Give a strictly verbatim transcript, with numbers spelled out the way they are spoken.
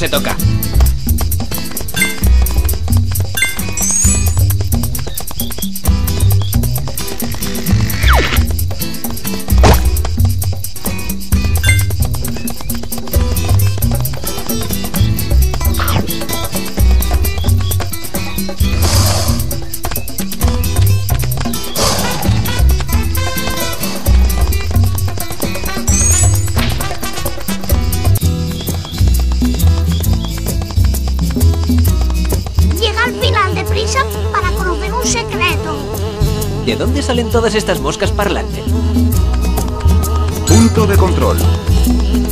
te toca. ¿De dónde salen todas estas moscas parlantes? Punto de control.